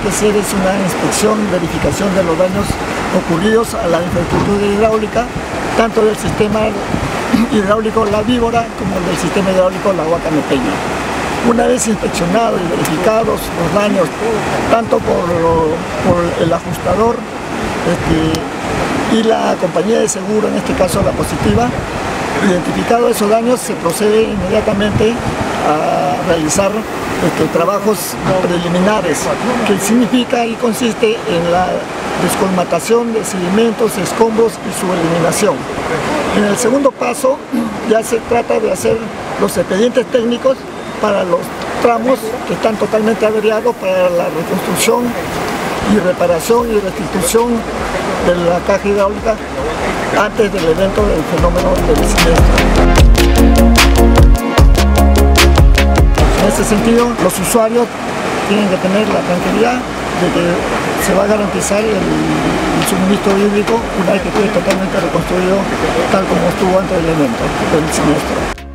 hacer es una inspección, verificación de los daños ocurridos a la infraestructura hidráulica, tanto del sistema hidráulico La Víbora como del sistema hidráulico La Huacamepeña. Una vez inspeccionados y verificados los daños, tanto por el ajustador y la compañía de seguro, en este caso la Positiva, identificados esos daños, se procede inmediatamente a realizar trabajos preliminares, que significa y consiste en la descolmatación de sedimentos, escombros y su eliminación. En el segundo paso ya se trata de hacer los expedientes técnicos para los tramos que están totalmente averiados, para la reconstrucción y reparación y restitución de la caja hidráulica antes del evento del fenómeno del siniestro. En este sentido, los usuarios tienen que tener la tranquilidad de que se va a garantizar el suministro hídrico una vez que esté totalmente reconstruido tal como estuvo antes del evento del siniestro.